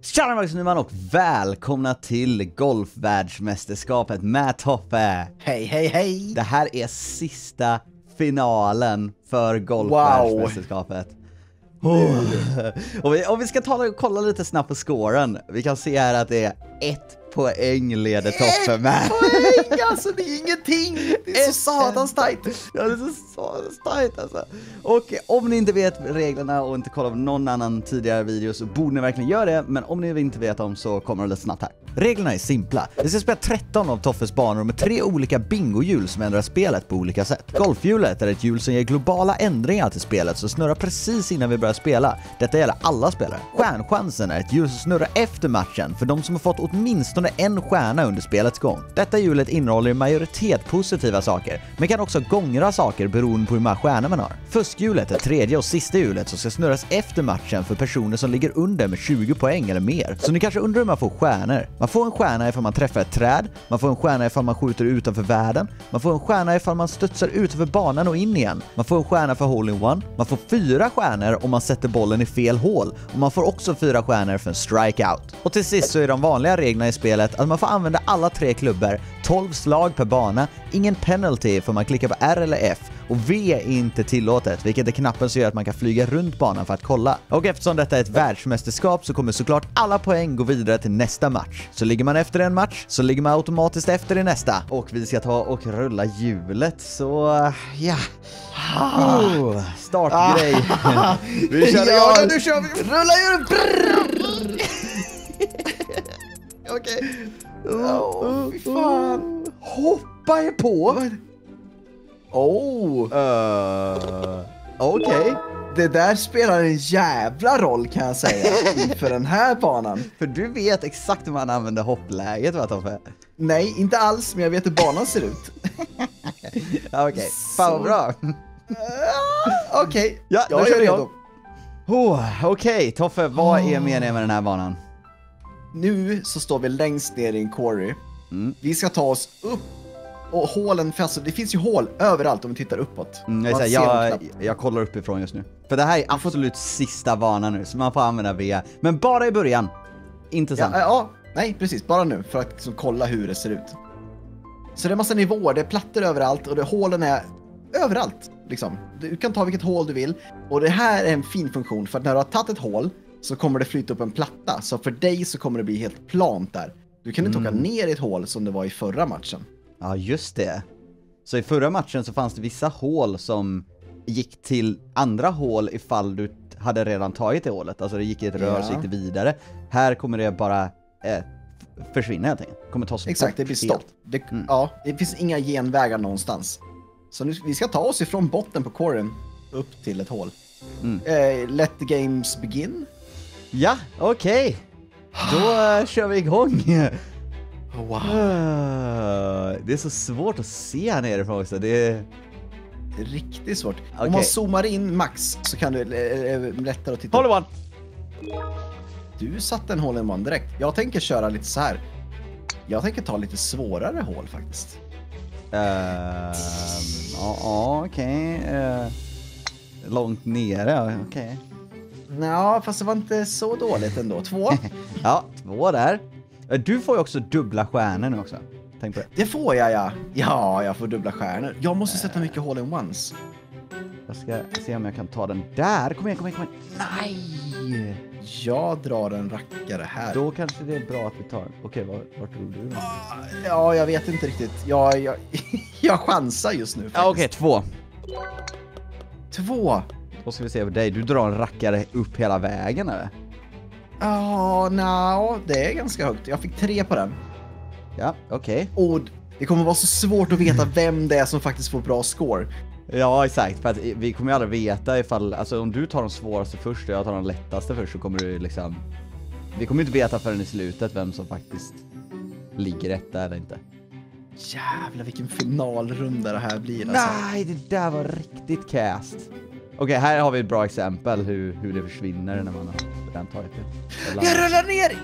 Tjena Max Nyman och välkomna till Golfvärldsmästerskapet med Toffe. Hej, hej, hej. Det här är sista finalen för Golfvärldsmästerskapet. Och vi ska kolla lite snabbt på scoren. Vi kan se här att det är 1 poäng leder Toffe med. 1 poäng, alltså det är ingenting. Det är så satans tajt. Ja, det är så satans tajt alltså. Och om ni inte vet reglerna och inte kollar på någon annan tidigare video så borde ni verkligen göra det. Men om ni inte vet dem så kommer det lite snabbt här. Reglerna är simpla. Vi ska spela 13 av Toffes banor med 3 olika bingohjul som ändrar spelet på olika sätt. Golfhjulet är ett hjul som ger globala ändringar till spelet som snurrar precis innan vi börjar spela. Detta gäller alla spelare. Stjärnchansen är ett hjul som snurrar efter matchen för de som har fått åtminstone en stjärna under spelets gång. Detta hjulet innehåller i majoritet positiva saker, men kan också gångra saker beroende på hur många stjärnor man har. Fuskhjulet är tredje och sista hjulet som ska snurras efter matchen för personer som ligger under med 20 poäng eller mer. Så ni kanske undrar hur man får stjärnor. Man får en stjärna ifall man träffar ett träd, man får en stjärna ifall man skjuter utanför världen, man får en stjärna ifall man studsar utanför banan och in igen, man får en stjärna för hole-in-one, man får 4 stjärnor om man sätter bollen i fel hål och man får också 4 stjärnor för en strikeout. Och till sist så är de vanliga reglerna i spelet att man får använda alla 3 klubbor, 12 slag per bana, ingen penalty för man klickar på R eller F och V är inte tillåtet, vilket är knappen som gör att man kan flyga runt banan för att kolla. Och eftersom detta är ett världsmästerskap så kommer såklart alla poäng gå vidare till nästa match. Så ligger man efter en match så ligger man automatiskt efter i nästa. Och vi ska ta och rulla hjulet, så ja. Startgrej. Vi kör igång, nu kör vi. Rulla hjulet. Okej. Fy fan. Hoppa är på. Okej. Det där spelar en jävla roll kan jag säga för den här banan. För du vet exakt hur man använder hoppläget, va Toffe? Nej, inte alls, men jag vet hur banan ser ut. Okej, fan bra. Okej, ja, jag är redo. Okej, Toffe, vad är meningen med den här banan? Nu så står vi längst ner i en quarry. Vi ska ta oss upp. Och hålen, det finns ju hål överallt om vi tittar uppåt. Jag kollar uppifrån just nu. För det här är absolut sista banan nu, så man får använda V. Men bara i början. Intressant. Nej, precis. Bara nu, för att liksom kolla hur det ser ut. Så det är massa nivåer, det är plattor överallt och hålen är överallt. Liksom. Du kan ta vilket hål du vill. Och det här är en fin funktion, för att när du har tagit ett hål så kommer det flytta upp en platta. Så för dig så kommer det bli helt plant där. Du kan inte åka ner i ett hål som det var i förra matchen. Ja, just det. Så i förra matchen så fanns det vissa hål som gick till andra hål ifall du hade redan tagit det hålet. Alltså det gick i ett rör så gick det vidare. Här kommer det bara försvinna helt enkelt. Kommer ta sig exakt, det blir stopp. Det finns inga genvägar någonstans. Så nu, vi ska ta oss ifrån botten på quarryn upp till ett hål. Let the games begin. Ja, okej. Då kör vi igång. Wow. Det är så svårt att se här nerifrån också. Det är riktigt svårt. Okay. Om man zoomar in max så kan det lättare att titta. Hole-in-one. Du satte en hole-in-one direkt. Jag tänker köra lite så här. Jag tänker ta lite svårare hål faktiskt. Okej. Långt nere, okej. Ja, fast det var inte så dåligt ändå. 2. Ja, 2 där. Du får ju också dubbla stjärnor nu också. Tänk på det. Det får jag, ja. Ja, jag får dubbla stjärnor. Jag måste sätta mycket hole-in-ones. Jag ska se om jag kan ta den där. Kom igen. Nej! Jag drar en rackare här. Då kanske det är bra att vi tar. Okej, vart tror du? Ja, jag vet inte riktigt. Jag chansar just nu. Ja, okej, 2. 2. Då ska vi se på dig. Du drar en rackare upp hela vägen, eller? Det är ganska högt. Jag fick 3 på den. Ja, okej. Och det kommer vara så svårt att veta vem det är som faktiskt får bra score. Ja, exakt. För att vi kommer ju aldrig veta ifall... Alltså om du tar de svåraste först och jag tar de lättaste först så kommer du liksom... Vi kommer inte veta förrän i slutet vem som faktiskt ligger rätt eller inte. Jävlar vilken finalrunda det här blir alltså. Nej, det där var riktigt cast. Okej, här har vi ett bra exempel hur det försvinner när man har redan tagit det. Jag rullar ner!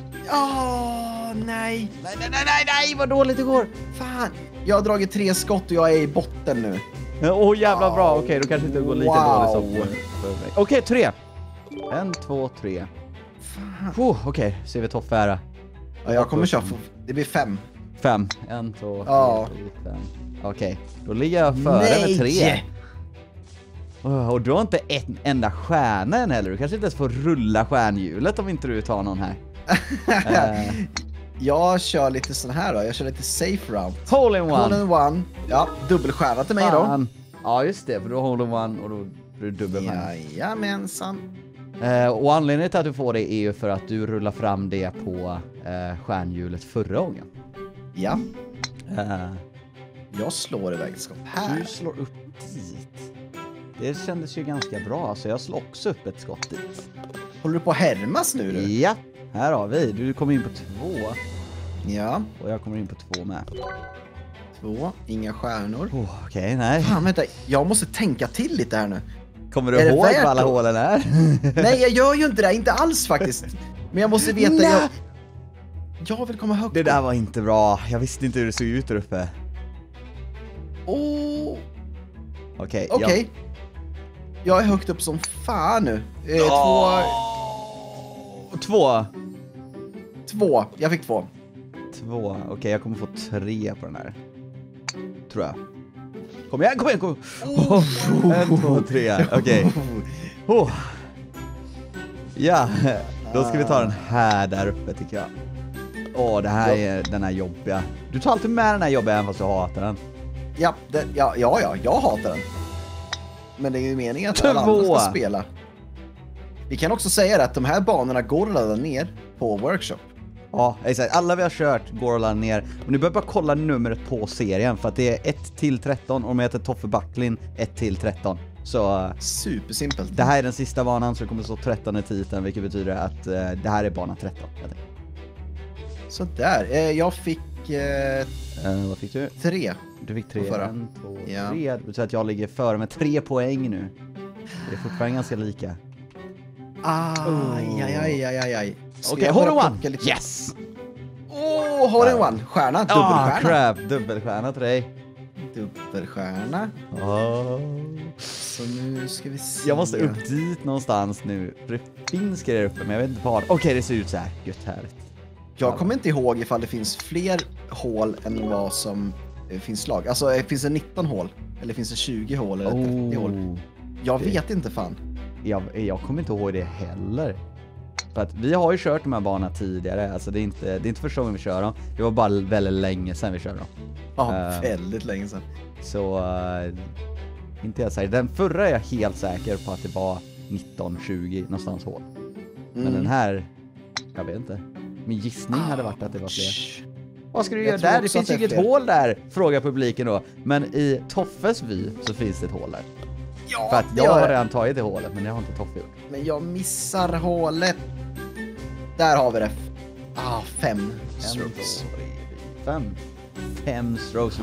Nej, vad dåligt det går. Fan. Jag har dragit 3 skott och jag är i botten nu. Jävla bra. Okej, då kanske inte går lite dåligt som för mig. Okej, 3. 1, 2, 3. Okej, ser vi toppfära. Ja, jag kommer köra. Det blir 5. 5. 1, 2, 3, Ja. 5. Okej, då ligger jag före med 3. Och du har inte en enda stjärna än heller. Du kanske inte ens får rulla stjärnhjulet om inte du tar någon här. Jag kör lite sån här då. Jag kör lite safe round. Hole in one. Hole in one. Ja, dubbelstjärna till mig då. Fan. Ja, just det. För du har hole in one och då blir det dubbelstjärna. Jajamensan. Och anledningen till att du får det är ju för att du rullar fram det på stjärnhjulet förra gången. Ja. Eh, Jag slår iväg ett skott här. Du slår upp dit. Det kändes ju ganska bra, så jag slår också upp ett skott dit. Håller du på att härmas nu du? Ja, här har vi. Du kommer in på 2. Ja. Och jag kommer in på 2 med. 2. Inga stjärnor. Okej, nej. Fan, vänta. Jag måste tänka till lite här nu. Kommer du ihåg vad alla hålen är? Nej, jag gör ju inte det. Inte alls faktiskt. Men jag måste veta. Jag vill komma högt. Det där var inte bra. Jag visste inte hur det såg ut där uppe. Okej. Jag är högt upp som fan nu. 2. Jag fick 2. 2. Okej, jag kommer få 3 på den här. Tror jag. Kom igen. 1, 2, 3. Okej. Ja, då ska vi ta den här där uppe tycker jag. Det här är den här jobbiga. Du tar alltid med den här jobbiga även fast du hatar den. Ja, jag hatar den. Men det är ju meningen att alla andra ska spela. Vi kan också säga att de här banorna går att ladda ner på Workshop. Ja, exakt. Alla vi har kört går att ladda ner. Och ni behöver bara kolla numret på serien för att det är 1-13 och de heter Toffe Backlin 1-13. Så supersimpelt. Det här är den sista banan så det kommer stå 13 i titeln, vilket betyder att det här är bana 13. Så där. Jag fick vad fick du? 3. Du fick 3. 1, 2, 3. Det betyder att jag ligger före med 3 poäng nu. Det är fortfarande ganska lika. Aj. Okej, hole in one. Yes. Hole in one. Stjärna, dubbelstjärna. Crap, dubbelstjärna till dig. Dubbelstjärna. Så nu ska vi se. Jag måste upp dit någonstans nu. För det finns grejer uppe, men jag vet inte vad. Okej, det ser ut så här. Gött härligt. Jag kommer inte ihåg ifall det finns fler hål än vad som finns slag. Alltså, finns det 19 hål? Eller finns det 20 hål eller 30 hål? Jag vet inte fan. Jag kommer inte ihåg det heller. För att vi har ju kört de här banorna tidigare. Alltså det är inte första gången vi kör dem. Det var bara väldigt länge sedan vi körde dem. Ja, väldigt länge sedan. Så inte jag säker. Den förra är jag helt säker på att det var 19-20 någonstans hål. Men den här, jag vet inte. Min gissning hade varit att det var fler. Vad ska du göra där? Det finns ju inget hål där, frågar publiken då. Men i Toffes vy så finns det ett hål där. Ja, för att jag har redan tagit det hålet, men det har inte Toffe gjort. Men jag missar hålet. Där har vi det. 5 strokes. 5 strokes.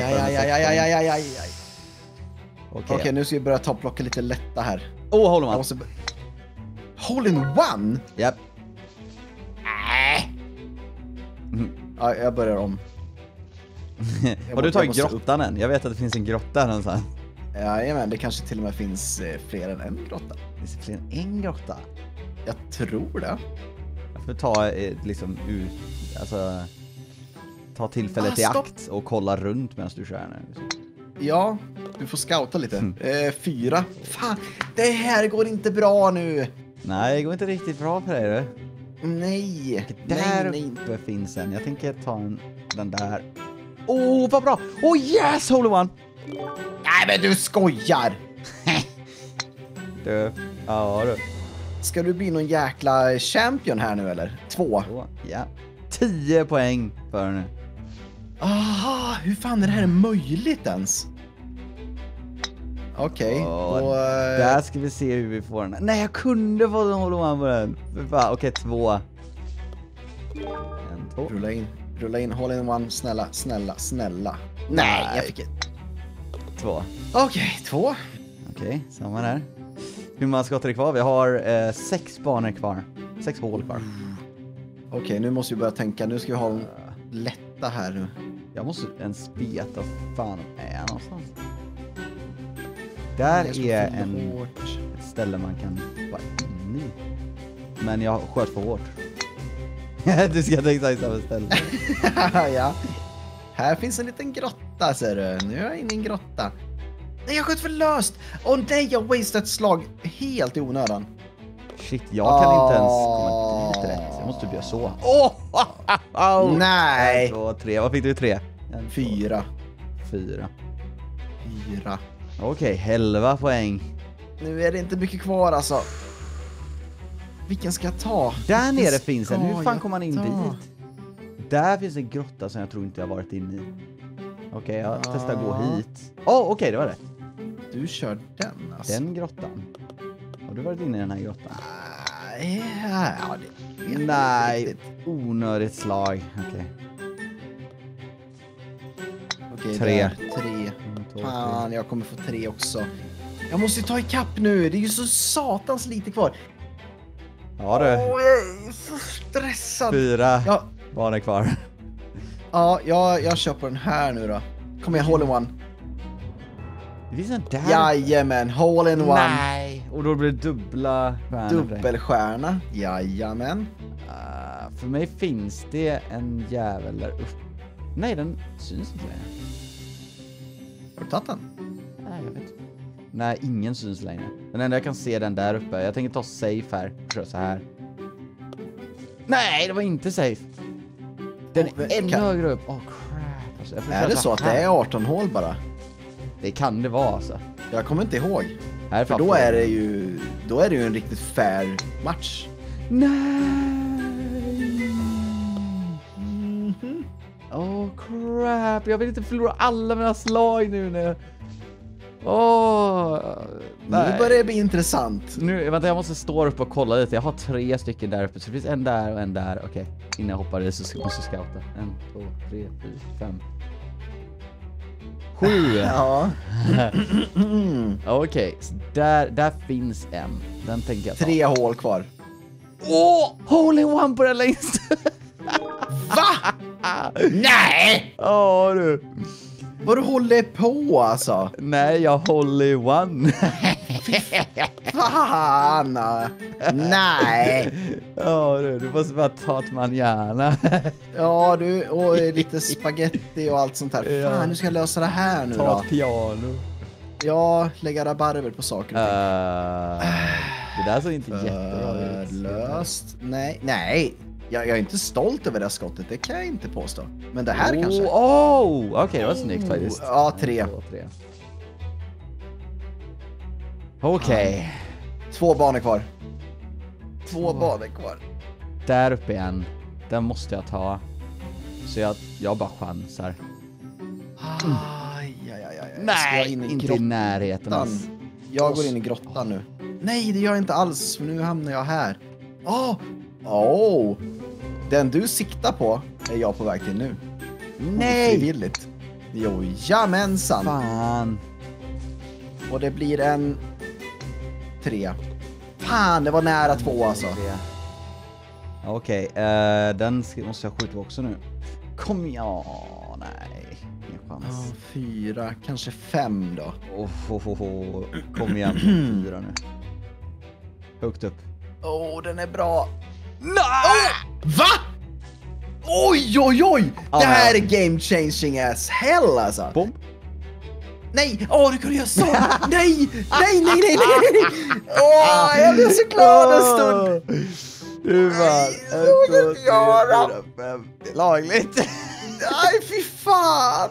Okej, nu ska vi börja plocka lite lätta här. Hole in one. Hole in one? Japp. Ja, jag börjar om. Har du tagit grottan än? Jag vet att det finns en grotta någonstans. Jajamän, det kanske till och med finns fler än en grotta. Finns det fler än en grotta? Jag tror det. Jag får ta liksom ut, alltså ta tillfället i akt och kolla runt medan du kör nu. Ja, du får scouta lite. 4. Fan, det här går inte bra nu. Nej, det går inte riktigt bra för dig du. Nej. Där uppe finns en. Jag tänker ta den där. Vad bra. Yes, hole in one. Nej, men du skojar. Du. Ska du bli någon jäkla champion här nu eller? 2. Ja. 10 poäng för nu. Hur fan är det här möjligt ens? Okej. Där ska vi se hur vi får den. Nej, jag kunde få den hole in one på den. Okej, 2. 1, 2. Rulla in, hole in one, snälla. Nej, jag fick 2. Okej, 2. Okej, samma där. Hur många skott är det kvar? Vi har 6 banor kvar. 6 hål kvar. Okej, nu måste vi börja tänka. Nu ska vi ha en lätta här nu. Jag måste ens veta fan är någonstans. Där är ett ställe man kan vara inne i. Men jag sköt för hårt. Du ska tänka i samma ställe. Ja. Här finns en liten grotta, ser du. Nu är jag inne i en grotta. Nej, jag sköt för löst. Åh nej, jag wasted ett slag helt i onödan. Shit, jag kan inte ens komma dit rätt. Jag måste typ göra så. Nej. 1, 2, 3. Vad fick du? 3? 4. 4. Fyra. Okej, 11 poäng. Nu är det inte mycket kvar alltså. Vilken ska jag ta? Där Vilken nere finns en. ska Hur fan jag kommer man in ta? dit? Där finns en grotta som jag tror inte jag har varit inne i. Okej, jag testar att gå hit. Okej, det var rätt. Du kör den alltså. Den grottan. Har du varit inne i den här grottan? Ja, det Nej, onödigt slag. Okej. Okej, 3. där. 3. Fan, jag kommer få 3 också. Jag måste ju ta ikapp nu. Det är ju så satans lite kvar. Ja du. Jag är så stressad. 4 Ja, var det kvar. ja, jag kör på den här nu då. Kom igen, hole in one. Det finns en där. Jajamän, hole in one. Nej. Och då blir det dubbla stjärnor. Dubbelstjärna. Jajamän. För mig finns det en jävel där uppe. Nej, den syns inte längre. Har du tagit den? Nej, jag vet inte. Nej, ingen syns längre. Den enda jag kan se den där uppe. Jag tänker ta safe här. Försöka så här. Nej, det var inte safe. Den är ännu högre upp. Crap. Alltså, Är det så att det är 18 hål bara? Det kan det vara alltså. Jag kommer inte ihåg. Här För då är det ju en riktigt fair match. Nej. Crap. Jag vill inte förlora alla mina slag nu. Nu börjar det bli intressant. Nu, vänta, jag måste stå upp och kolla lite. Jag har 3 stycken där uppe. Så det finns en där och en där. Okej, innan jag hoppar i så måste jag scouta. 1, 2, 3, 4, 5. 7. Ja. Okej, så där finns en. Den tänker jag ta. 3 hål kvar. Hole in one på den längst. Va? Nej! Du. Vad du håller på alltså? Nej, jag håller i one. Fan! Nej! Du måste bara ta ett manjana. Ja du, och lite spaghetti och allt sånt här. Fan, nu ska jag lösa det här nu Ta då. ett piano. Ja, lägga rabarber på saker och ting. Det där såg inte jättebra ut. Löst. Nej. Jag är inte stolt över det här skottet, det kan jag inte påstå. Men det här kanske. Okej, det var snyggt faktiskt. Ja, 3. Okej. 2 banor kvar. 2 banor kvar. Där uppe igen. Den måste jag ta. Så jag bara chansar. Nej, inte i närheten alls. Jag går in i grottan nu. Nej, det gör jag inte alls, för nu hamnar jag här. Den du siktar på är jag på väg till nu. Nej! Frivilligt. Jo, jamensan. Fan. Och det blir en 3. Fan, det var nära 2 alltså. Okej, den måste jag skjuta också nu. Kom igen. Nej, ingen chans. 4, kanske 5 då. Kom igen, 4 nu. Högt upp. Den är bra. Nej! Va? Oj! Det här är game changing as hell alltså. Bomb. Nej, du kunde göra så. Nej. Jag blev så glad en stund. Du var 1, 2, 3, 4, 5. Det är lagligt. Nej, fy fan.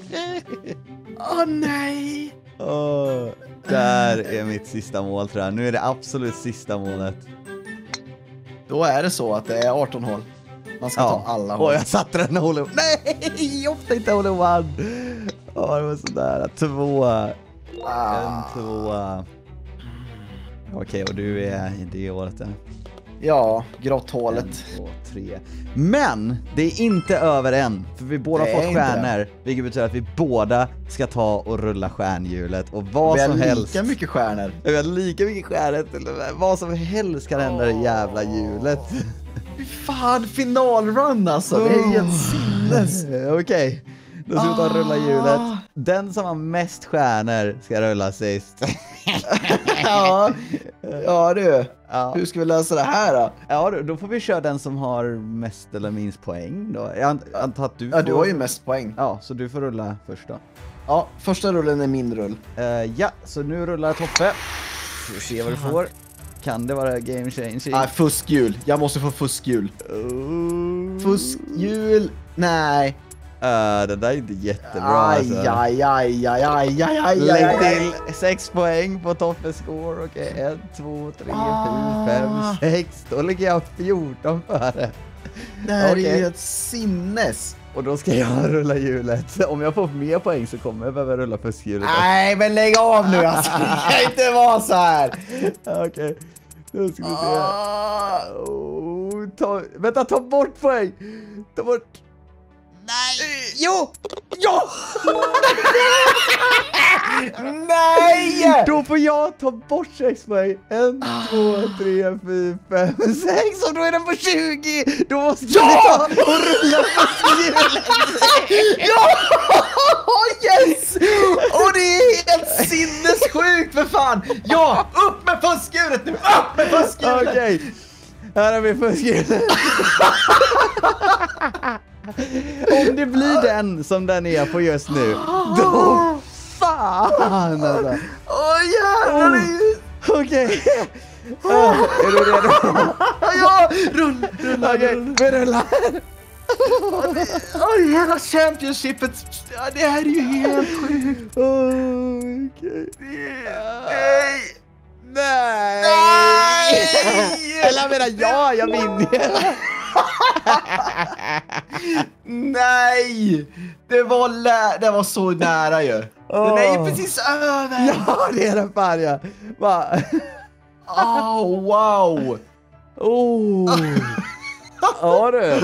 Nej. Där är mitt sista mål, tror jag. Nu är det absolut sista målet. Då är det så att det är 18 hål. Man ska ta alla hål. Jag satte den hål. Nej, ofta inte hål one. Det var sådär. 2. En 2. Okej, och du är i det året. Ja, grotthålet. 1, 2, 3. Men det är inte över än. För vi båda har fått stjärnor. Vilket betyder att vi båda ska ta och rulla stjärnhjulet. Och vad som helst. Lika mycket stjärnor. Vi har lika mycket stjärnor. Vad som helst kan hända i jävla hjulet. Fy fan, finalrun alltså. Det är helt sinnes. Okej. Då ska vi ta och rulla hjulet. Den som har mest stjärnor ska rulla sist. Ja du. Ja. Hur ska vi lösa det här då? Ja, då får vi köra den som har mest eller minst poäng då. Jag antar att du får... Ja, du har ju mest poäng. Ja, så du får rulla först då. Ja, första rullen är min rull. Ja, så nu rullar Toffe. Ska vi se vad du får. Kan det vara game changing? Nej, fuskhjul. Jag måste få fuskhjul. Fuskhjul. Nej. Det där är inte jättebra alltså. Aj. Lägg till 6 poäng på Toffes score. Okej, 1, 2, 3, 4, 5, 6. Då ligger jag 14 före. Det här är ju ett sinnes. Och då ska jag rulla hjulet. Om jag får mer poäng så kommer jag behöva rulla fuskhjulet. Nej, men lägg av nu alltså. Det kan inte vara så här. Okej. Då ska vi se. Vänta, ta bort poäng. Ta bort. Nej! Jo! Ja! Nej! Då får jag ta bort 6 poäng. 1, 2, 3, 4, 5, 6. Och då är den på 20. Då måste vi ta och rulla fuskhjulet. Ja! Yes! Och det är helt sinnessjukt för fan. Ja, upp med fuskhjulet nu. Upp med fuskhjulet. Okej. Här har vi fuskhjulet. Om det blir den som den är på just nu, då fan alltså. Åh jävlar. Okej. Är du redo? Ja, rulla. Okej, vi rullar. Åh, hela championshipet. Ja, det här är ju helt sjukt. Okej. Nej. Eller jag menar, jag vinner. Nej! Det var så nära ju. Den är ju precis över. Ja, det är den fan, ja. Va? Oh, wow. Ja du.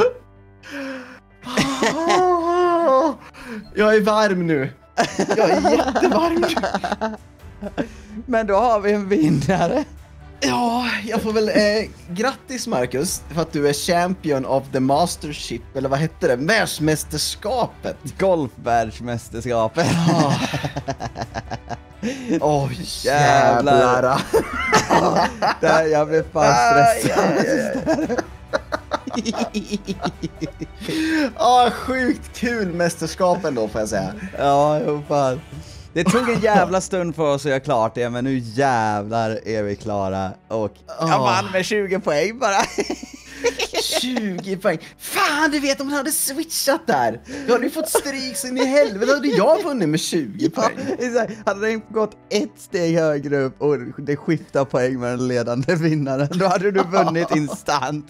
Jag är varm nu. Jag är jättevarm nu. Men då har vi en vinnare. Ja, jag får väl grattis Marcus för att du är champion of the mastership, eller vad hette det? Världsmästerskapet. Golfvärldsmästerskapet. Åh, jävlar. Där jag blev fan stressad. Sjukt kul mästerskapen då får jag säga. Ja, jo fan. Det tog en jävla stund för oss att göra klart det, men nu jävlar är vi klara. Och jag vann med 20 poäng bara. 20 poäng. Fan, du vet om man hade switchat där. Då hade du fått stryk så in i helvete. Då hade jag vunnit med 20 poäng. Ja, hade det gått ett steg högre upp och det skiftar poäng med den ledande vinnaren, då hade du vunnit instant.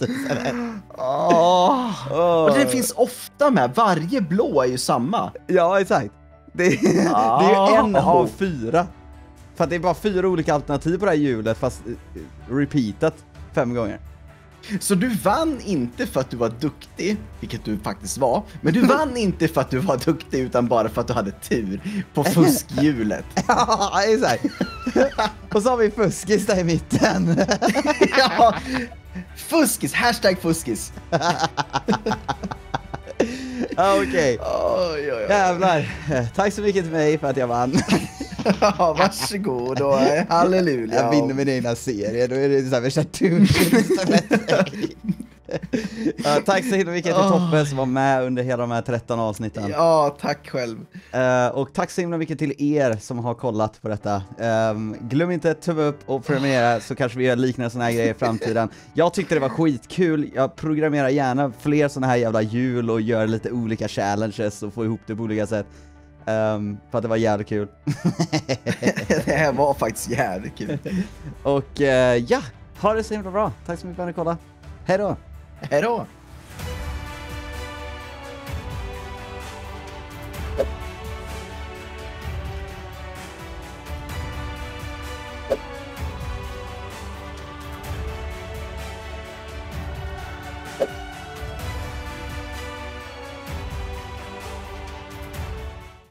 Och det finns ofta med. Varje blå är ju samma. Ja, exakt. Det är ju 1 av 4. För att det är bara 4 olika alternativ på det här hjulet, fast repeatat 5 gånger. Så du vann inte för att du var duktig, vilket du faktiskt var. Men du vann inte för att du var duktig, utan bara för att du hade tur på fuskhjulet. Ja, exakt. Och så har vi fuskis där i mitten. Ja, fuskis, hashtag fuskis. Okej. Jävlar. Tack så mycket till mig för att jag vann. Ja, varsågod och halleluja. Jag vinner med dina serier, då är det så här, vi kör tack så himla mycket till Toffe som var med under hela de här 13 avsnitten. Ja, tack själv. Och tack så himla mycket till er som har kollat på detta. Glöm inte att tumme upp och prenumerera, så kanske vi gör liknande såna här grejer i framtiden. Jag tyckte det var skitkul. Jag programmerar gärna fler såna här jävla hjul och gör lite olika challenges och får ihop det på olika sätt. För att det var jävligt kul. Det här var faktiskt jävligt kul. Och ja, ha det så himla bra. Tack så mycket för att ni kollade. Hej då! Hej då!